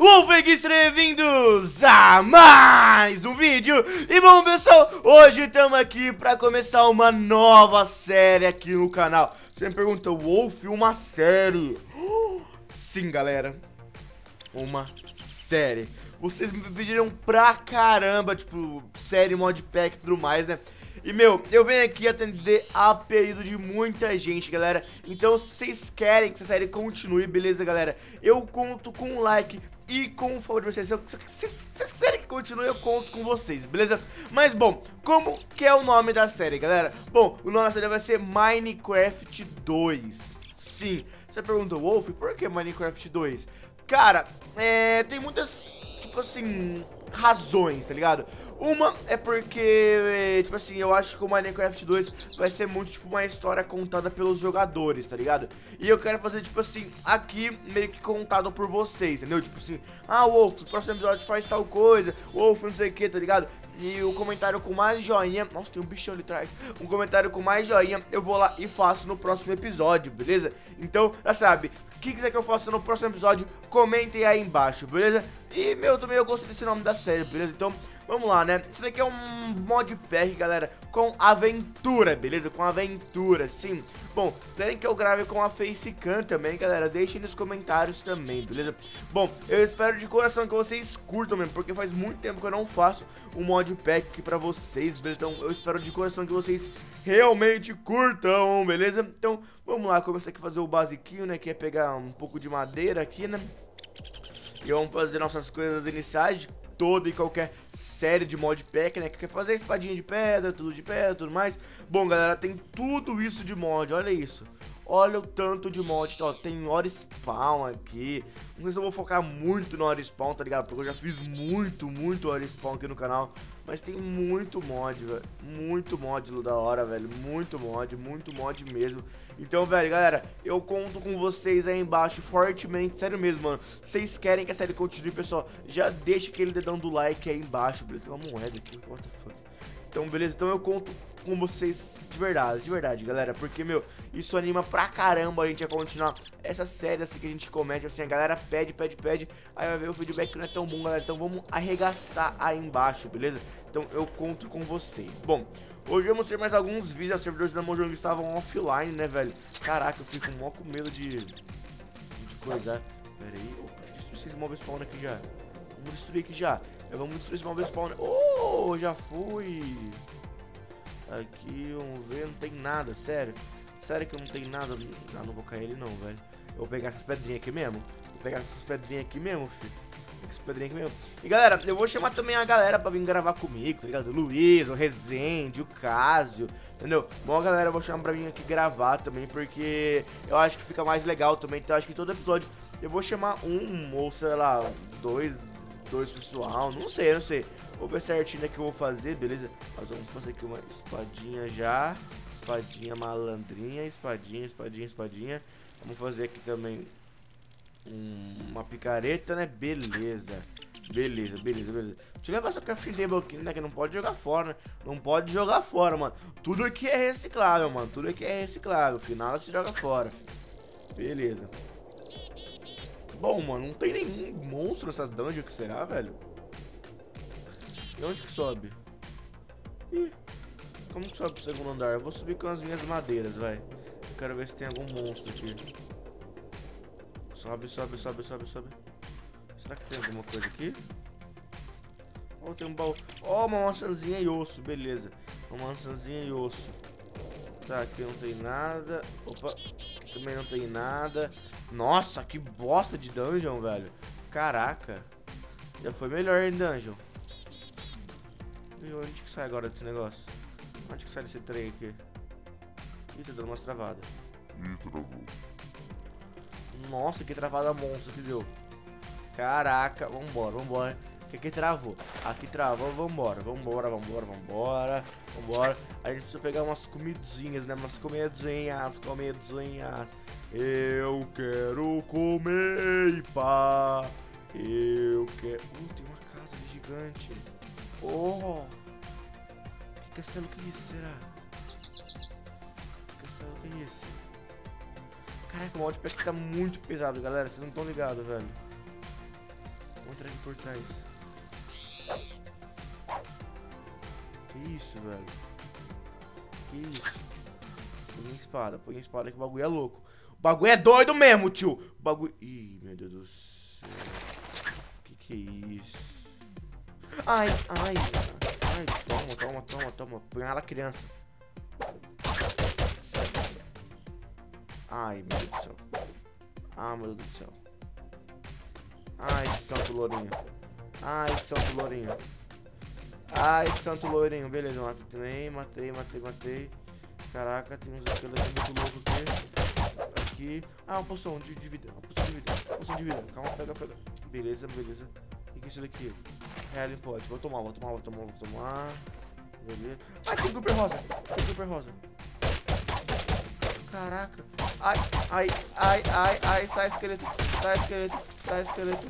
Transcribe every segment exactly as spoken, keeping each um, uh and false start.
Wolfeguis, bem-vindos a mais um vídeo. E bom, pessoal, hoje estamos aqui para começar uma nova série aqui no canal. Você me pergunta, Wolf, uma série? Sim, galera, uma série. Vocês me pediram pra caramba, tipo, série, modpack e tudo mais, né? E, meu, eu venho aqui atender a pedido de muita gente, galera. Então, se vocês querem que essa série continue, beleza, galera? Eu conto com um like e com o favor de vocês. Se vocês, vocês quiserem que continue, eu conto com vocês, beleza? Mas, bom, como que é o nome da série, galera? Bom, o nome da série vai ser Minecraft dois. Sim, você pergunta, Wolf, por que Minecraft dois? Cara, é, tem muitas, tipo assim, razões, tá ligado? Uma é porque, tipo assim, eu acho que o Minecraft dois vai ser muito, tipo, uma história contada pelos jogadores, tá ligado? E eu quero fazer, tipo assim, aqui meio que contado por vocês, entendeu? Tipo assim, ah, Wolf, no próximo episódio faz tal coisa, Wolf, não sei o que, tá ligado? E o comentário com mais joinha, nossa, tem um bichão ali atrás, um comentário com mais joinha, eu vou lá e faço no próximo episódio, beleza? Então, já sabe, o que quiser que eu faça no próximo episódio, comentem aí embaixo, beleza? E, meu, também eu gostei desse nome da série, beleza? Então, vamos lá, né? Isso daqui é um modpack, galera, com aventura, beleza? Com aventura, sim. Bom, querem que eu grave com a Facecam também, galera? Deixem nos comentários também, beleza? Bom, eu espero de coração que vocês curtam mesmo, porque faz muito tempo que eu não faço um modpack aqui pra vocês, beleza? Então, eu espero de coração que vocês realmente curtam, beleza? Então, vamos lá, começar aqui a fazer o basiquinho, né? Que é pegar um pouco de madeira aqui, né? E vamos fazer nossas coisas iniciais de toda e qualquer série de modpack, né? Que quer fazer espadinha de pedra, tudo de pedra, tudo mais. Bom, galera, tem tudo isso de mod, olha isso. Olha o tanto de mod, ó, tem hora spawn aqui. Não sei se eu vou focar muito no hora spawn, tá ligado? Porque eu já fiz muito, muito hora spawn aqui no canal. Mas tem muito mod, velho. Muito mod da hora, velho. Muito mod, muito mod mesmo. Então, velho, galera, eu conto com vocês aí embaixo fortemente. Sério mesmo, mano. Vocês querem que a série continue, pessoal? Já deixa aquele dedão do like aí embaixo, beleza? Tem uma moeda aqui, what the fuck. Então, beleza, então eu conto com vocês de verdade, de verdade, galera. Porque, meu, isso anima pra caramba a gente a continuar essa série assim que a gente comete. Assim, a galera pede, pede, pede. Aí vai ver o feedback que não é tão bom, galera. Então vamos arregaçar aí embaixo, beleza? Então eu conto com vocês. Bom, hoje vamos ter mais alguns vídeos. Os servidores da Mojang estavam offline, né, velho? Caraca, eu fico mó com medo de... De coisar. Pera aí, opa, deixa eu destruir esse mob spawn aqui já. Vamos destruir aqui já. Vamos destruir esse mob spawn. Oh, já fui. Aqui, vamos ver, não tem nada, sério. Sério que não tem nada. Ah, não vou cair ele não, velho. Eu vou pegar essas pedrinhas aqui mesmo. Vou pegar essas pedrinhas aqui mesmo, filho. Essas pedrinhas aqui mesmo. E galera, eu vou chamar também a galera pra vir gravar comigo, tá ligado? O Luiz, o Rezende, o Cásio, entendeu? Bom, galera, eu vou chamar pra vir aqui gravar também, porque eu acho que fica mais legal também. Então eu acho que todo episódio eu vou chamar um, ou sei lá, dois, dois pessoal, não sei, não sei. Vou ver certinho que eu vou fazer, beleza? Mas vamos fazer aqui uma espadinha já. Espadinha malandrinha, espadinha, espadinha, espadinha. Vamos fazer aqui também um, uma picareta, né? Beleza. Beleza, beleza, beleza. Deixa eu levar essa crafting table aqui, né? Que não pode jogar fora, né? Não pode jogar fora, mano. Tudo aqui é reciclável, mano. Tudo aqui é reciclável. Afinal, se joga fora. Beleza. Bom, mano, não tem nenhum monstro nessa dungeon, que será, velho? E onde que sobe? Ih, como que sobe pro segundo andar? Eu vou subir com as minhas madeiras, vai. Eu quero ver se tem algum monstro aqui. Sobe, sobe, sobe, sobe, sobe. Será que tem alguma coisa aqui? Oh, tem um baú. Oh, uma maçãzinha e osso, beleza. Uma maçãzinha e osso. Tá, aqui não tem nada. Opa, aqui também não tem nada. Nossa, que bosta de dungeon, velho. Caraca. Já foi melhor em dungeon. E onde que sai agora desse negócio? Onde que sai desse trem aqui? Ih, tá dando umas travadas. Ih, travou. Nossa, que travada monstro que deu. Caraca, vambora, vambora. Que aqui travou. Aqui travou, vambora, vambora, vambora, vambora. Vambora. A gente precisa pegar umas comidinhas, né? Umas comidinhas, comidinhas. Eu quero comer, pá. Eu quero... Uh, tem uma casa ali gigante. Oh! Que castelo que é esse, será? Que castelo que é esse? Caraca, o modpack tá muito pesado, galera. Vocês não estão ligados, velho. entrar aqui por trás. Que isso, velho? Que isso? Põe a espada, põe a espada que o bagulho é louco. O bagulho é doido mesmo, tio. O bagulho... Ih, meu Deus do céu. Que que é isso? Ai, ai. Ai, toma, toma, toma, toma. Põe ela criança. Ai, meu Deus do céu. Ah, meu Deus do céu. Ai, santo lourinho. Ai, santo lourinho. Ai, santo lourinho. Beleza, matei também. Matei, matei, matei. Caraca, tem uns esqueletos muito loucos aqui. Aqui. Ah, uma poção de, de vida. Uma poção de vida. Uma poção de vida. Calma, pega, pega. Beleza, beleza. O que é isso daqui? Realing Pot. Vou tomar, vou tomar, vou tomar, vou tomar. Beleza. Ah, tem Super Rosa. Tem Super Rosa. Caraca. Ai, ai, ai, ai, ai. Sai esqueleto. Sai esqueleto. Sai esqueleto.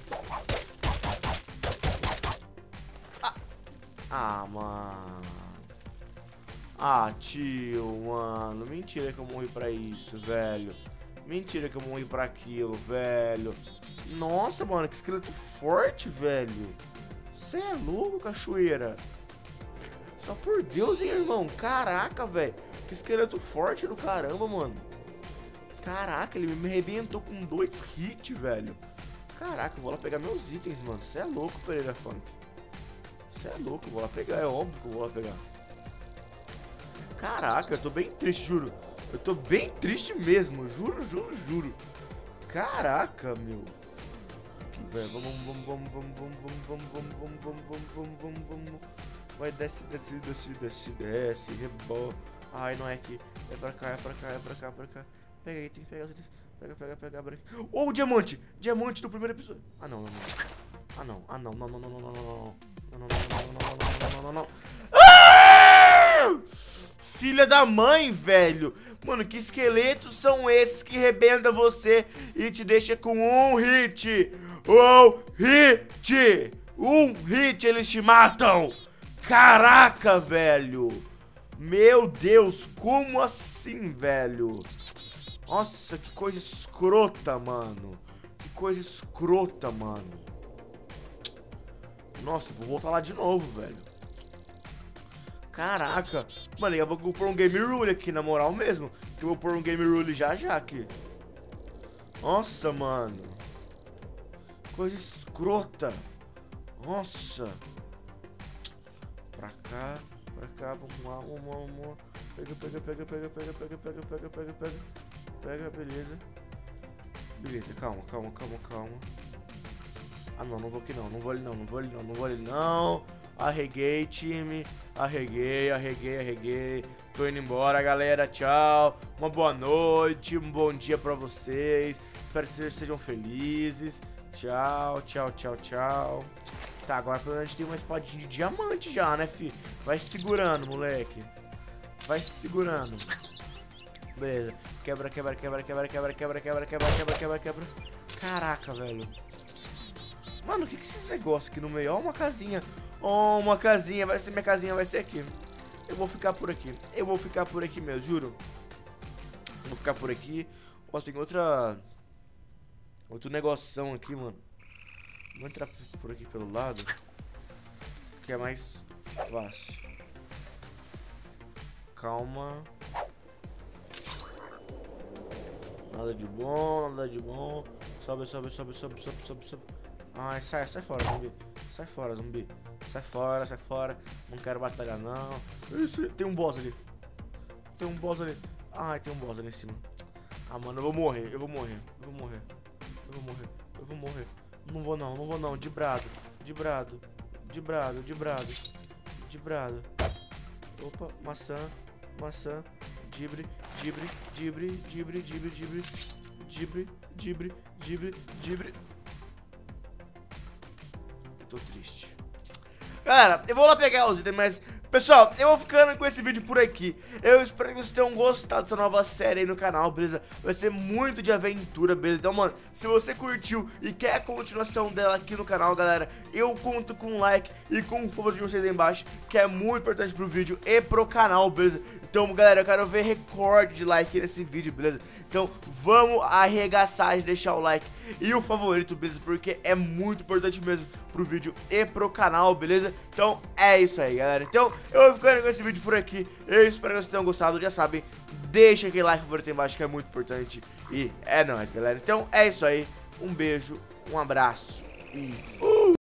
Ah, ah mano. Ah, tio, mano. Mentira que eu morri pra isso, velho. Mentira que eu morri pra aquilo, velho. Nossa, mano, que esqueleto forte, velho. Cê é louco, cachoeira. Só por Deus, hein, irmão. Caraca, velho. Que esqueleto forte do caramba, mano. Caraca, ele me arrebentou com dois hits, velho. Caraca, eu vou lá pegar meus itens, mano. Cê é louco, Pereira Funk. Cê é louco, eu vou lá pegar. É óbvio que eu vou lá pegar. Caraca, eu tô bem triste, juro. Eu tô bem triste mesmo, juro, juro, juro. Caraca, meu. Aqui, velho, vamos, vamos, vamos, vamos, vamos, vamos, vamos, vamos, vamos, vamos, vamos, vamos, vamos. Vai, desce, desce, desce, desce, desce, rebola. Ai, não é aqui. É pra cá, é pra cá, é pra cá, é pra cá. Pega aí, tem que pegar os itens. Pega, pega, pega, abre aqui. Oh, o diamante! Diamante do primeiro episódio. Ah, não, não, não. Ah, não, ah, não, não, não, não, não, não, não, não. Não, não, não, não, não, não, não, não, não. Ah! Filha da mãe, velho. Mano, que esqueletos são esses que rebentam você e te deixa com um hit? Um hit! Um hit, eles te matam! Caraca, velho! Meu Deus, como assim, velho? Nossa, que coisa escrota, mano. Que coisa escrota, mano. Nossa, vou voltar lá de novo, velho. Caraca. Mano, eu vou pôr um Game Rule aqui, na moral mesmo. Que eu vou pôr um Game Rule já já aqui. Nossa, mano. Coisa escrota. Nossa. Pra cá, pra cá, vamos lá, vamos lá, vamos lá. Pega, pega, pega, pega, pega, pega, pega, pega, pega, pega. Pega, beleza. Beleza, calma, calma, calma, calma. Ah, não, não vou aqui não, não vou ali não, não vou ali não, não vou ali não. Arreguei, time. Arreguei, arreguei, arreguei. Tô indo embora, galera. Tchau. Uma boa noite, um bom dia pra vocês. Espero que vocês sejam felizes. Tchau, tchau, tchau, tchau. Tá, agora pelo menos a gente tem uma espadinha de diamante já, né, fi? Vai se segurando, moleque. Vai se segurando. Beleza. Quebra, quebra, quebra, quebra, quebra, quebra, quebra, quebra, quebra, quebra, quebra. Caraca, velho. Mano, o que que é esses negócios aqui no meio? Ó, uma casinha. Ó, uma casinha. Vai ser minha casinha, vai ser aqui. Eu vou ficar por aqui. Eu vou ficar por aqui mesmo, juro. Eu vou ficar por aqui. Ó, tem outra... Outro negoção aqui, mano. Vou entrar por aqui pelo lado, que é mais fácil. Calma. Nada de bom, nada de bom. Sobe, sobe, sobe, sobe, sobe, sobe, sobe. Ai, sai, sai fora, zumbi. Sai fora, zumbi. Sai fora, sai fora. Não quero batalhar, não. Isso, tem um boss ali. Tem um boss ali. Ai, tem um boss ali em cima. Ah, mano, eu vou morrer, eu vou morrer. Eu vou morrer. Eu vou morrer. Eu vou morrer. Não vou não, não vou não, de brado, de brado, de brado, de brado, de brado. Opa, maçã, maçã, dibre, dibre, dibre, dibre, dibre, dibre, dibre, dibre, dibre, dibre. Tô triste. Cara, eu vou lá pegar os itens, mas Pessoal, eu vou ficando com esse vídeo por aqui. Eu espero que vocês tenham gostado dessa nova série aí no canal, beleza? Vai ser muito de aventura, beleza? Então, mano, se você curtiu e quer a continuação dela aqui no canal, galera, eu conto com um like e com o favor de vocês aí embaixo, que é muito importante pro vídeo e pro canal, beleza? Então, galera, eu quero ver recorde de like nesse vídeo, beleza? Então, vamos arregaçar de deixar o like e o favorito, beleza? Porque é muito importante mesmo pro vídeo e pro canal, beleza? Então, é isso aí, galera. Então, eu vou ficando com esse vídeo por aqui. Eu espero que vocês tenham gostado. Já sabem, deixa aquele like favorito aí embaixo, que é muito importante. E é nóis, galera. Então, é isso aí. Um beijo, um abraço e...